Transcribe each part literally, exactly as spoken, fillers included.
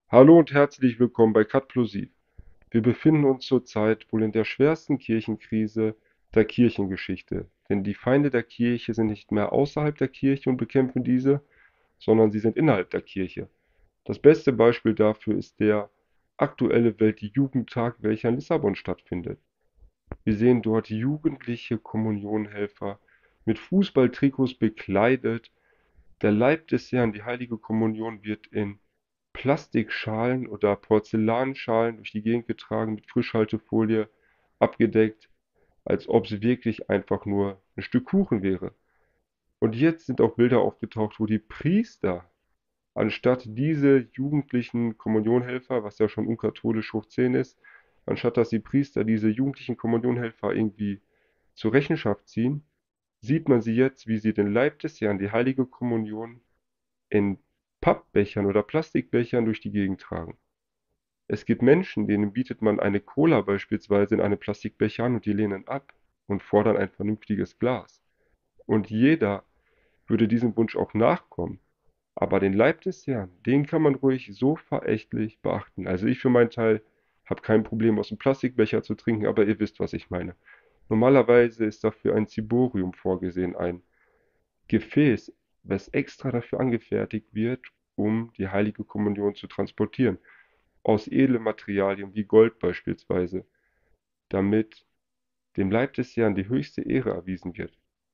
Hallo und herzlich willkommen bei Cut+Siv. Wir befinden uns zurzeit wohl in der schwersten Kirchenkrise der Kirchengeschichte, denn die Feinde der Kirche sind nicht mehr außerhalb der Kirche und bekämpfen diese, sondern sie sind innerhalb der Kirche. Das beste Beispiel dafür ist der aktuelle Weltjugendtag, welcher in Lissabon stattfindet. Wir sehen dort jugendliche Kommunionhelfer mit Fußballtrikots bekleidet. Der Leib des Herrn, die heilige Kommunion, wird in Plastikschalen oder Porzellanschalen durch die Gegend getragen, mit Frischhaltefolie abgedeckt, als ob es wirklich einfach nur ein Stück Kuchen wäre. Und jetzt sind auch Bilder aufgetaucht, wo die Priester, anstatt diese jugendlichen Kommunionhelfer, was ja schon unkatholisch hoch zehn ist, anstatt dass die Priester diese jugendlichen Kommunionhelfer irgendwie zur Rechenschaft ziehen, sieht man sie jetzt, wie sie den Leib des Herrn, die heilige Kommunion, in Pappbechern oder Plastikbechern durch die Gegend tragen. Es gibt Menschen, denen bietet man eine Cola beispielsweise in einem Plastikbecher an und die lehnen ab und fordern ein vernünftiges Glas. Und jeder würde diesem Wunsch auch nachkommen. Aber den Leib des Herrn, den kann man ruhig so verächtlich beachten. Also ich für meinen Teil habe kein Problem, aus dem Plastikbecher zu trinken, aber ihr wisst, was ich meine. Normalerweise ist dafür ein Ziborium vorgesehen, ein Gefäß, was extra dafür angefertigt wird, um die heilige Kommunion zu transportieren. Aus edlen Materialien wie Gold beispielsweise, damit dem Leib des Herrn die höchste Ehre erwiesen wird.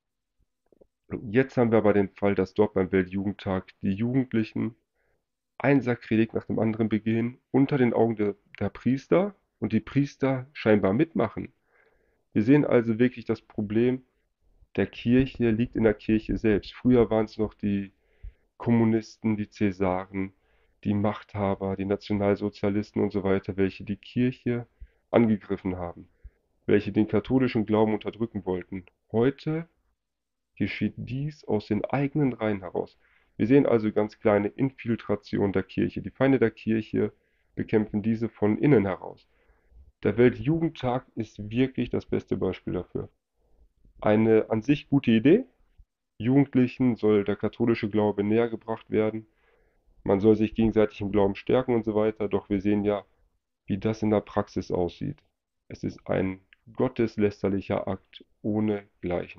Jetzt haben wir aber den Fall, dass dort beim Weltjugendtag die Jugendlichen ein Sakrileg nach dem anderen begehen, unter den Augen der, der Priester und die Priester scheinbar mitmachen. Wir sehen also wirklich das Problem der Kirche liegt in der Kirche selbst. Früher waren es noch die Kommunisten, die Cäsaren, die Machthaber, die Nationalsozialisten und so weiter, welche die Kirche angegriffen haben, welche den katholischen Glauben unterdrücken wollten. Heute geschieht dies aus den eigenen Reihen heraus. Wir sehen also ganz kleine Infiltration der Kirche. Die Feinde der Kirche bekämpfen diese von innen heraus. Der Weltjugendtag ist wirklich das beste Beispiel dafür. Eine an sich gute Idee. Jugendlichen soll der katholische Glaube näher gebracht werden. Man soll sich gegenseitig im Glauben stärken und so weiter. Doch wir sehen ja, wie das in der Praxis aussieht. Es ist ein gotteslästerlicher Akt ohnegleichen.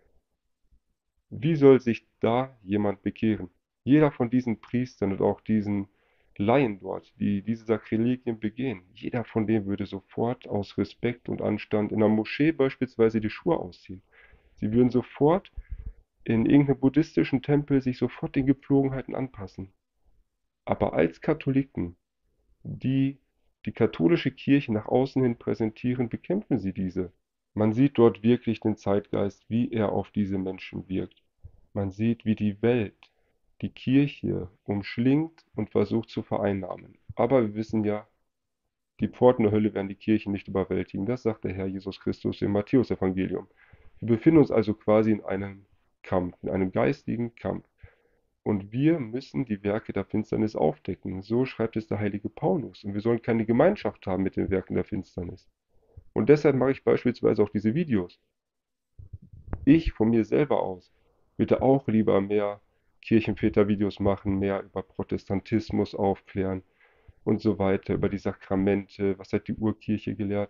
Wie soll sich da jemand bekehren? Jeder von diesen Priestern und auch diesen Laien dort, die diese Sakrilegien begehen, jeder von denen würde sofort aus Respekt und Anstand in der Moschee beispielsweise die Schuhe ausziehen. Sie würden sofort in irgendeinem buddhistischen Tempel sich sofort den Gepflogenheiten anpassen. Aber als Katholiken, die die katholische Kirche nach außen hin präsentieren, bekämpfen sie diese. Man sieht dort wirklich den Zeitgeist, wie er auf diese Menschen wirkt. Man sieht, wie die Welt die Kirche umschlingt und versucht zu vereinnahmen. Aber wir wissen ja, die Pforten der Hölle werden die Kirche nicht überwältigen. Das sagt der Herr Jesus Christus im Matthäusevangelium. Wir befinden uns also quasi in einem Kampf, in einem geistigen Kampf. Und wir müssen die Werke der Finsternis aufdecken. So schreibt es der heilige Paulus. Und wir sollen keine Gemeinschaft haben mit den Werken der Finsternis. Und deshalb mache ich beispielsweise auch diese Videos. Ich von mir selber aus würde auch lieber mehr Kirchenväter-Videos machen, mehr über Protestantismus aufklären und so weiter, über die Sakramente, was hat die Urkirche gelehrt.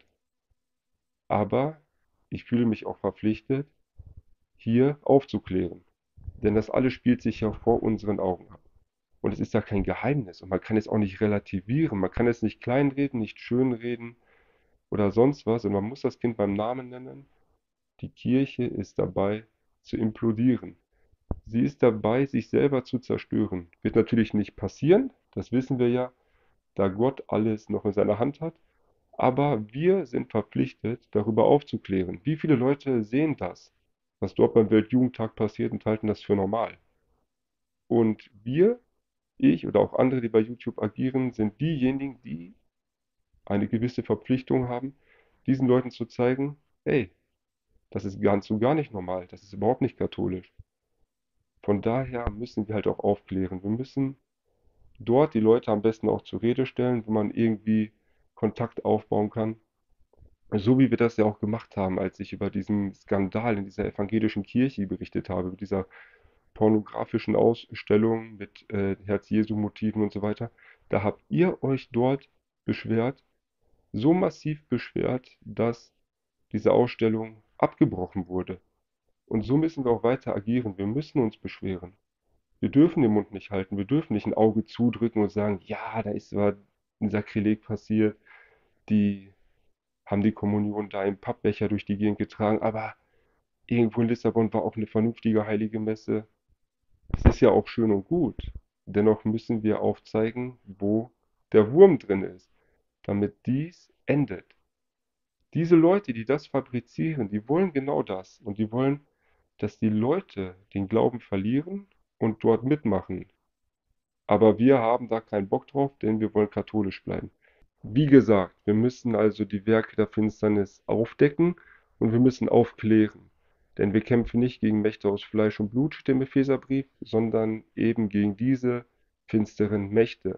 Aber ich fühle mich auch verpflichtet, hier aufzuklären. Denn das alles spielt sich ja vor unseren Augen ab. Und es ist ja kein Geheimnis und man kann es auch nicht relativieren, man kann es nicht kleinreden, nicht schönreden oder sonst was und man muss das Kind beim Namen nennen. Die Kirche ist dabei zu implodieren. Sie ist dabei, sich selber zu zerstören. Wird natürlich nicht passieren, das wissen wir ja, da Gott alles noch in seiner Hand hat. Aber wir sind verpflichtet, darüber aufzuklären. Wie viele Leute sehen das, was dort beim Weltjugendtag passiert und halten das für normal? Und wir, ich oder auch andere, die bei YouTube agieren, sind diejenigen, die eine gewisse Verpflichtung haben, diesen Leuten zu zeigen, hey, das ist ganz so gar nicht normal, das ist überhaupt nicht katholisch. Von daher müssen wir halt auch aufklären. Wir müssen dort die Leute am besten auch zur Rede stellen, wo man irgendwie Kontakt aufbauen kann. So wie wir das ja auch gemacht haben, als ich über diesen Skandal in dieser evangelischen Kirche berichtet habe, mit dieser pornografischen Ausstellung mit äh, Herz-Jesu-Motiven und so weiter. Da habt ihr euch dort beschwert, so massiv beschwert, dass diese Ausstellung abgebrochen wurde. Und so müssen wir auch weiter agieren. Wir müssen uns beschweren. Wir dürfen den Mund nicht halten. Wir dürfen nicht ein Auge zudrücken und sagen, ja, da ist zwar ein Sakrileg passiert, die haben die Kommunion da im Pappbecher durch die Gegend getragen, aber irgendwo in Lissabon war auch eine vernünftige heilige Messe. Es ist ja auch schön und gut. Dennoch müssen wir aufzeigen, wo der Wurm drin ist, damit dies endet. Diese Leute, die das fabrizieren, die wollen genau das. Und die wollen, dass die Leute den Glauben verlieren und dort mitmachen. Aber wir haben da keinen Bock drauf, denn wir wollen katholisch bleiben. Wie gesagt, wir müssen also die Werke der Finsternis aufdecken und wir müssen aufklären. Denn wir kämpfen nicht gegen Mächte aus Fleisch und Blut, steht im Epheserbrief, sondern eben gegen diese finsteren Mächte.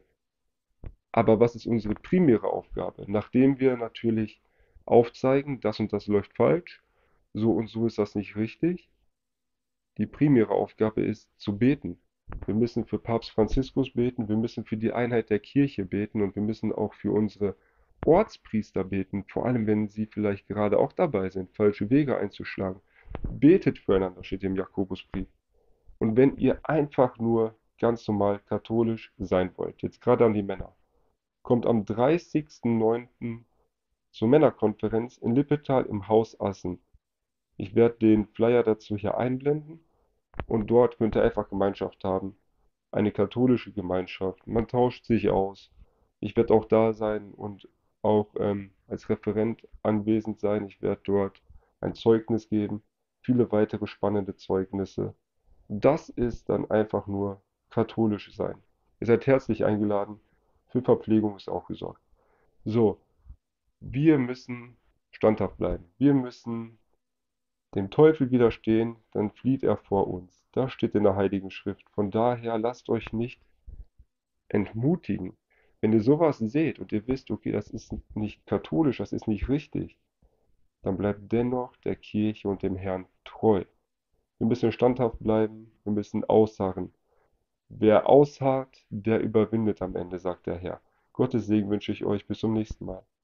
Aber was ist unsere primäre Aufgabe? Nachdem wir natürlich aufzeigen, das und das läuft falsch, so und so ist das nicht richtig, die primäre Aufgabe ist zu beten. Wir müssen für Papst Franziskus beten, wir müssen für die Einheit der Kirche beten und wir müssen auch für unsere Ortspriester beten, vor allem wenn sie vielleicht gerade auch dabei sind, falsche Wege einzuschlagen. Betet füreinander, steht im Jakobusbrief. Und wenn ihr einfach nur ganz normal katholisch sein wollt, jetzt gerade an die Männer, kommt am dreißigsten neunten zur Männerkonferenz in Lippetal im Haus Assen. Ich werde den Flyer dazu hier einblenden und dort könnt ihr einfach Gemeinschaft haben. Eine katholische Gemeinschaft. Man tauscht sich aus. Ich werde auch da sein und auch ähm, als Referent anwesend sein. Ich werde dort ein Zeugnis geben. Viele weitere spannende Zeugnisse. Das ist dann einfach nur katholisch sein. Ihr seid herzlich eingeladen. Für Verpflegung ist auch gesorgt. So, wir müssen standhaft bleiben. Wir müssen dem Teufel widerstehen, dann flieht er vor uns. Das steht in der Heiligen Schrift. Von daher lasst euch nicht entmutigen. Wenn ihr sowas seht und ihr wisst, okay, das ist nicht katholisch, das ist nicht richtig, dann bleibt dennoch der Kirche und dem Herrn treu. Wir müssen standhaft bleiben, wir müssen ausharren. Wer ausharrt, der überwindet am Ende, sagt der Herr. Gottes Segen wünsche ich euch. Bis zum nächsten Mal.